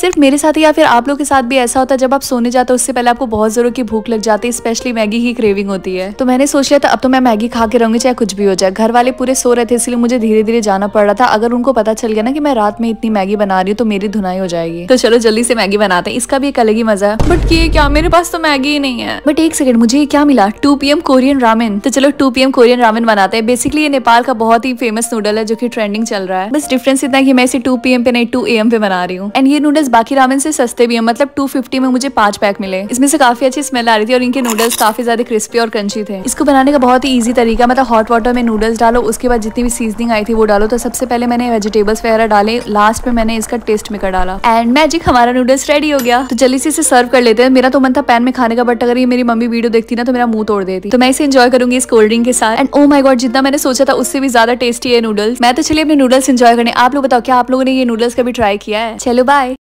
सिर्फ मेरे साथ ही या फिर आप लोग के साथ भी ऐसा होता है जब आप सोने जाते हो उससे पहले आपको बहुत जोरों की भूख लग जाती है, स्पेशली मैगी की क्रेविंग होती है। तो मैंने सोच लिया था अब तो मैं मैगी खा के रहूंगी चाहे कुछ भी हो जाए। घर वाले पूरे सो रहे थे इसलिए मुझे धीरे धीरे जाना पड़ रहा था। अगर उनको पता चल गया ना कि मैं रात में इतनी मैगी बना रही हूँ तो मेरी धुनाई हो जाएगी। तो चलो जल्दी से मैगी बनाते हैं, इसका भी एक अलग ही मजा है। बट ये क्या, मेरे पास तो मैगी ही नहीं है। बट एक सेकंड, मुझे ये क्या मिला, 2 PM कोरियन रामेन। तो चलो 2 PM कोरियन रामेन बनाते हैं। बेसिकली ये नेपाल का बहुत ही फेमस नूडल है जो कि ट्रेंडिंग चल रहा है। बस डिफरेंस इतना है कि मैं इसे 2 PM पे नहीं 2 AM पे बना रही हूँ। एंड ये नूडल्स बाकी रामेन से सस्ते भी है, मतलब 250 में मुझे 5 पैक मिले। इसमें से काफी अच्छी स्मेल आ रही थी और इनके नूडल्स काफी ज्यादा क्रिस्पी और क्रंची थे। इसको बनाने का बहुत ही ईजी तरीका, मतलब हॉट वाटर में नूडल्स डालो, उसके बाद जितनी भी सीजनिंग आई थी वो डालो। तो सबसे पहले मैंने वेजिटेबल्स वगैरह डाले, लास्ट में मैंने इसका टेस्ट मेकर डाला एंड मैजिक, हमारा नूडल्स रेडी हो गया। तो जल्दी से इसे सर्व कर लेते हैं। मेरा तो मन था पैन में खाने का, बट अगर ये मेरी मम्मी वीडियो देखती ना तो मेरा मुंह तोड़ देती। तो मैं इसे एंजॉय करूंगी इस कोल्ड ड्रिंक के साथ। एंड ओ माय गॉड, जितना मैंने सोचा था उससे भी ज्यादा टेस्टी है नूडल्स। मैं तो चलिए अपने नूडल्स एंजॉय करने। आप लोग बताओ क्या आप लोगों ने ये नूडल्स कभी ट्राई किया है? चलो बाय।